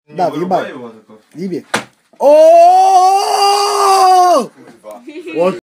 Nie wyrubaj wybaj. było tylko. Libie. O! Kurwa.